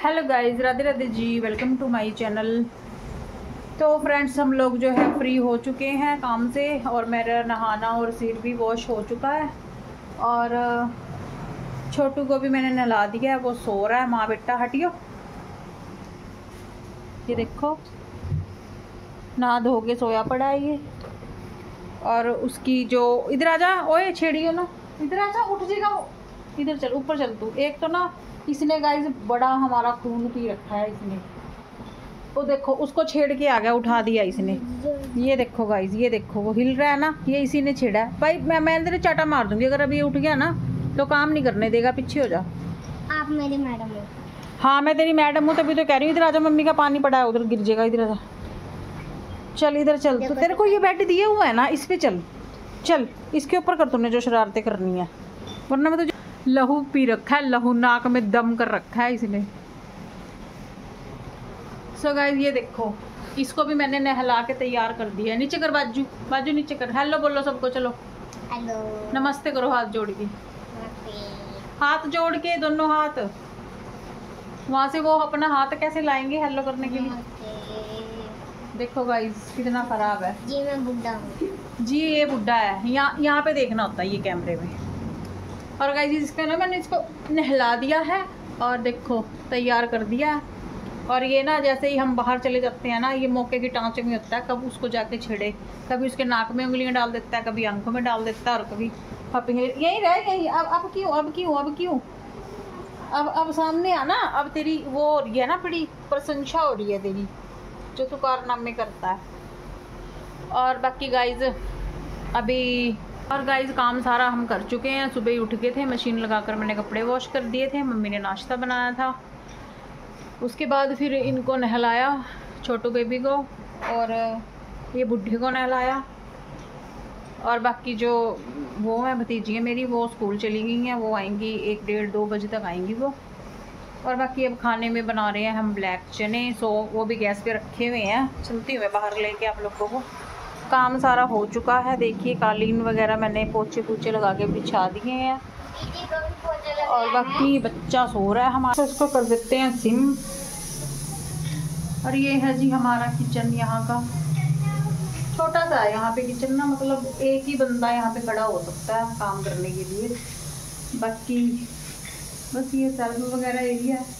Hello guys, Radhe Radhe ji, welcome to my channel. तो friends, हम लोग जो है फ्री हो चुके हैं काम से और मेरा नहाना और सिर भी वॉश हो चुका है और छोटू को भी मैंने नहला दिया है, वो सो रहा है। माँ बेटा हटियो, ये देखो नहा धो के सोया पड़ा है ये। और उसकी जो इधर आ जा, ओए छेड़ियो ना, इधर आ जा, उठ जाएगा वो। इधर चल, ऊपर चल तू। एक तो ना इसने गाइस बड़ा हमारा खून पी रखा है इसने। वो देखो उसको छेड़ के आ गया, उठा दिया इसने। ये देखो गाइस, ये देखो वो हिल रहा है ना, ये इसी ने छेड़ा है। भाई मैं तेरे चाटा मार दूंगी अगर अभी ये उठ गया ना तो काम नहीं करने देगा। पीछे हो जा। आप मेरी मैडम हो? हाँ मैं तेरी मैडम हूँ, तभी तो कह रही हूँ। इधर आजा, मम्मी का पानी पड़ा है उधर गिर जाएगा। इधर आजा, चल इधर चल। तो तेरे को ये बेड दिए हुआ है ना, इस पे चल चल, इसके ऊपर कर तूने जो शरारतें करनी है, वरना मैं तुझे। लहू पी रखा है, लहू नाक में दम कर रखा है इसने। सो गाइस ये देखो, इसको भी मैंने नहला के तैयार कर दिया है। नीचे कर बाजू, बाजू नीचे कर। हेलो बोलो सबको, चलो हेलो, नमस्ते करो हाथ जोड़ के। हाथ जोड़ के दोनों हाथ। वहाँ से वो अपना हाथ कैसे लाएंगे हेलो करने के लिए। देखो गाइस कितना खराब है जी। मैं बुढ़ा हूँ जी, ये बुढ़ा है। यहाँ पे देखना होता है ये कैमरे में। और गाइस इसको ना मैंने इसको नहला दिया है और देखो तैयार कर दिया है। और ये ना जैसे ही हम बाहर चले जाते हैं ना, ये मौके की टांचे में होता है, कब उसको जाके छेड़े, कभी उसके नाक में उंगलियां डाल देता है, कभी आंखों में डाल देता है, और कभी यहीं रह यहीं। अब क्यों, अब क्यों, अब क्यों, अब सामने आना। अब तेरी वो हो रही है ना, बड़ी प्रशंसा हो रही है तेरी, जो तू कारनामे करता है। और बाकी गाइज अभी और गाइज काम सारा हम कर चुके हैं। सुबह ही उठ गए थे, मशीन लगाकर मैंने कपड़े वॉश कर दिए थे। मम्मी ने नाश्ता बनाया था, उसके बाद फिर इनको नहलाया, छोटू बेबी को, और ये बुढ़े को नहलाया। और बाकी जो वो है भतीजी है मेरी, वो स्कूल चली गई हैं, वो आएंगी 1 डेढ़ 2 बजे तक आएंगी वो। और बाकी अब खाने में बना रहे हैं हम ब्लैक चने, सो वो भी गैस पे रखे हुए हैं। चलती हूँ मैं बाहर लेके आप लोगों को। काम सारा हो चुका है, देखिए कालीन वगैरह मैंने पोछे पूछे लगा के बिछा दिए हैं। और बाकी बच्चा सो रहा है हमारा, तो इसको कर देते हैं सिम। और ये है जी हमारा किचन, यहाँ का छोटा सा है यहाँ पे किचन ना, मतलब एक ही बंदा यहाँ पे खड़ा हो सकता है काम करने के लिए। बाकी बस ये सर्व वगैरह एरिया है।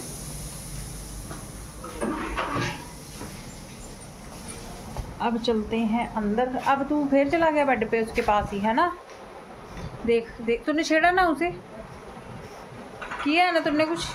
अब चलते हैं अंदर। अब तू फिर चला गया बेड पे, उसके पास ही है ना। देख देख, तूने छेड़ा ना उसे, किया है ना तुमने कुछ।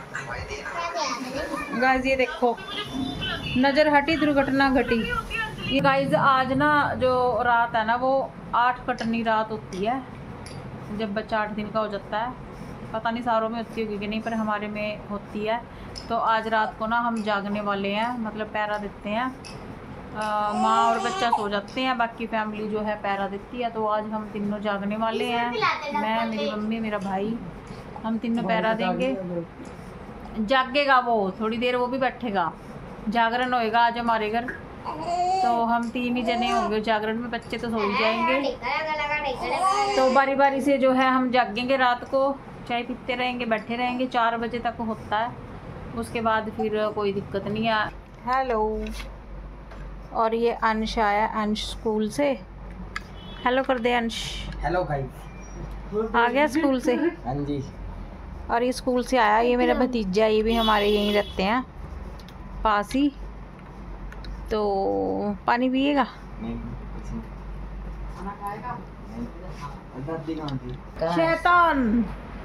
गाइस ये देखो, नज़र हटी दुर्घटना घटी। ये गाइस आज ना जो रात है ना, वो 8 कटनी रात होती है जब बच्चा 8 दिन का हो जाता है। पता नहीं सारों में होती होगी कि नहीं, पर हमारे में होती है। तो आज रात को ना हम जागने वाले हैं, मतलब पहरा देते हैं। माँ और बच्चा सो जाते हैं, बाकी फैमिली जो है पहरा देती है। तो आज हम तीनों जागने वाले हैं, मैं, मेरी मम्मी, मेरा भाई, हम तीनों पहरा देंगे। जागेगा वो थोड़ी देर, वो भी बैठेगा, जागरण होएगा आज हमारे घर। तो हम 3 ही जने होंगे जागरण में, बच्चे तो सो ही जाएंगे। तो बारी बारी से जो है हम जागेंगे रात को, चाय पीते रहेंगे, बैठे रहेंगे। 4 बजे तक होता है, उसके बाद फिर कोई दिक्कत नहीं है। हेलो, और ये अंश आया, अंश स्कूल से। हेलो कर दे अंश। हेलो गाइस, आ गया स्कूल से। हाँ जी। और ये स्कूल से आया, ये मेरा भतीजा, ये भी हमारे यहीं रहते हैं पास ही। तो पानी पिएगा। शैतान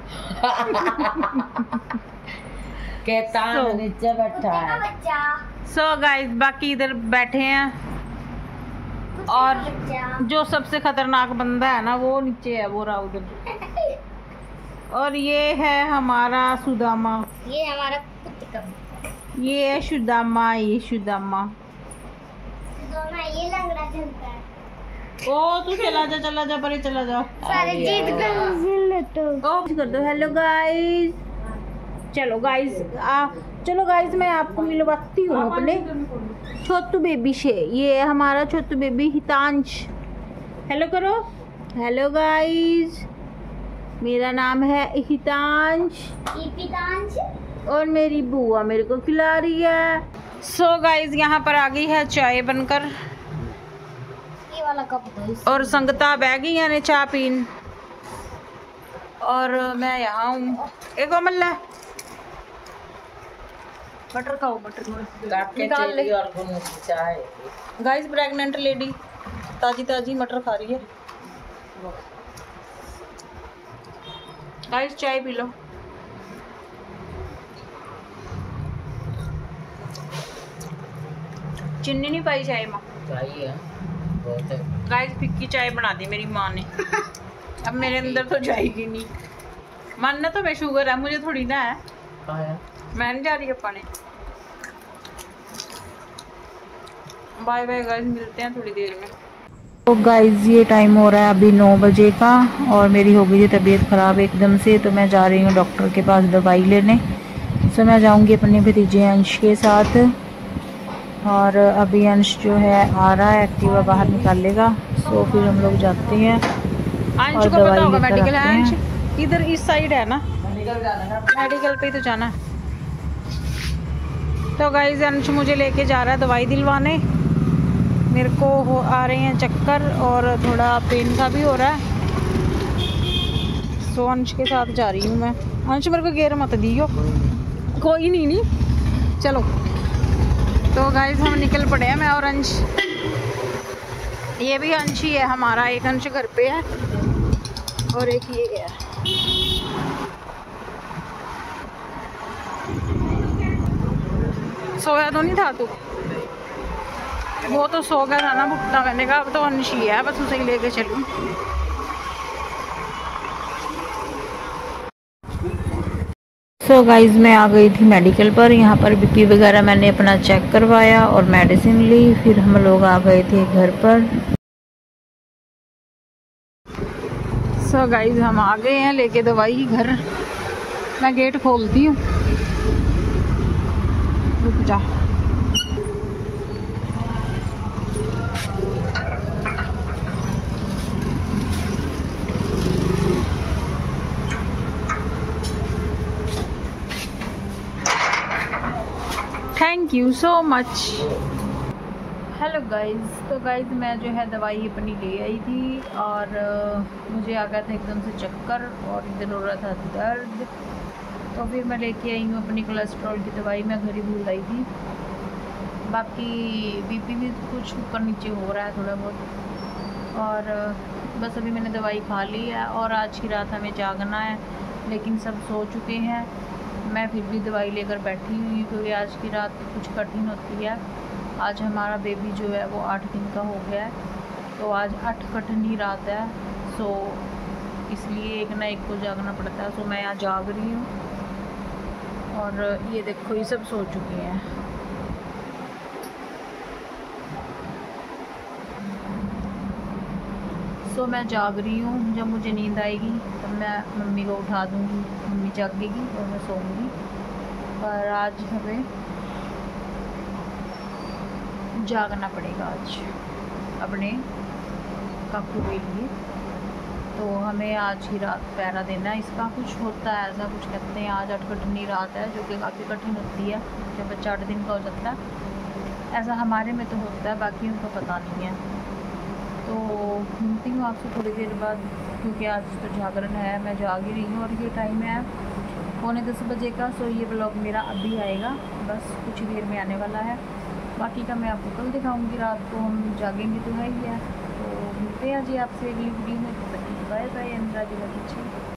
कैतान नीचे बैठा है। सो गाइस बाकी इधर बैठे हैं, और जो सबसे खतरनाक बंदा है ना वो नीचे है, वो रहा उधर। और ये है हमारा सुदामा, ये हमारा कुत्ता, ये है सुदामा, ये सुदामा। ये लंगड़ा चलता है। ओ तू चला जा, चला जा, परे चला जा। सारे जीत कर दो। हेलो गाइस, चलो गाइस चलो गाइस, मैं आपको मिलवाती हूँ अपने छोटू बेबी से। ये है हमारा छोटू बेबी हितांश। हेलो करो। हेलो गाइस, मेरा नाम है हितांश। और मेरी बुआ मेरे को खिला रही है। सो गाइज यहाँ पर आ गई है चाय बनकर ये वाला कप दो। और संगता बह गई है ने चाय पीन और मैं यहाँ हूँ। एक अमल है मटर खाओ, मटर निकाल ले। गाइस प्रेग्नेंट लेडी ताजी ताजी मटर खा रही है। गाइस चाय पी लो। चीनी नहीं पाई चाय में, चाहिए गाइस फिक्की चाय बना दी मेरी माँ ने। अब मेरे अंदर तो जाएगी नहीं। मानना तो मैं शुगर है, मुझे थोड़ी ना है। मैं नहीं जा रही अपने। बाय बाय गाइस, मिलते हैं थोड़ी देर में। तो गाइस ये टाइम हो रहा है अभी 9 बजे का और मेरी हो गई है तबीयत ख़राब एकदम से, तो मैं जा रही हूँ डॉक्टर के पास दवाई लेने। तो मैं जाऊँगी अपने भतीजे अंश के साथ और अभी अंश जो है आ रहा है, एक्टिवा बाहर निकालेगा। सो फिर हम लोग जाते हैं और दवाई लेकर आते हैं। इधर इस साइड है ना, मेडिकल पे ही तो जाना है। तो गाइस अंश मुझे लेके जा रहा है दवाई दिलवाने। मेरे को आ रहे हैं चक्कर और थोड़ा पेन सा भी हो रहा है। सो अंश के साथ जा रही हूँ मैं। अंश मेरे को गेर मत दियो। कोई नहीं चलो। तो गाइस हम निकल पड़े हैं, मैं और अंश। ये भी अंश ही है हमारा, एक अंश घर पे है और एक ये है। सोया तो नहीं था तू? वो तो सो गया था ना भुट्टा, मैंने कहा अब तो अंश ही है, बस उसे ही लेके चलूं। सो गाइज मैं आ गई थी मेडिकल पर। यहाँ पर बीपी वगैरह मैंने अपना चेक करवाया और मेडिसिन ली। फिर हम लोग आ गए थे घर पर। सो गाइज हम आ गए हैं लेके दवाई घर। मैं गेट खोलती हूँ, रुक जा। Thank you so much. Hello guys, तो गाइज मैं जो है दवाई अपनी ले आई थी और मुझे आ गया था एकदम से चक्कर और इधर हो रहा था दर्द। तो फिर मैं लेके आई हूँ अपनी कोलेस्ट्रॉल की दवाई। मैं घर ही भूल आई थी। बाकी बीपी भी कुछ ऊपर नीचे हो रहा है थोड़ा बहुत। और बस अभी मैंने दवाई खा ली है और आज की रात हमें जागना है, लेकिन सब सो चुके हैं। मैं फिर भी दवाई लेकर बैठी हुई क्योंकि आज की रात कुछ कठिन होती है। आज हमारा बेबी जो है वो 8 दिन का हो गया है, तो आज 8 कठिन रात है। सो इसलिए एक ना एक को जागना पड़ता है। सो मैं यहाँ जाग रही हूँ और ये देखो ये सब सो चुके हैं। सो मैं जाग रही हूँ। जब मुझे नींद आएगी तब मैं मम्मी को उठा दूँगी, मम्मी जागेगी और मैं सोऊंगी। पर आज हमें जागना पड़ेगा आज अपने काकू के लिए। तो हमें आज ही रात पहरा देना है। इसका कुछ होता है ऐसा, कुछ कहते हैं आज 8 कठिन रात है, जो कि काफ़ी कठिन होती है जब बच्चा 8 दिन का हो जाता है। ऐसा हमारे में तो होता है, बाकी उनको पता नहीं है। तो मिलती हूँ आपसे थोड़ी देर बाद, क्योंकि आज तो जागरण है। मैं जाग ही रही हूँ और ये टाइम है 9:45 बजे का। सो ये ब्लॉग मेरा अभी आएगा, बस कुछ ही देर में आने वाला है। बाकी का मैं आपको कल दिखाऊंगी। रात को हम जागेंगे तो है ही है। तो मिलते हैं जी आपसे अगली वीडियो में। Bye bye. अंदर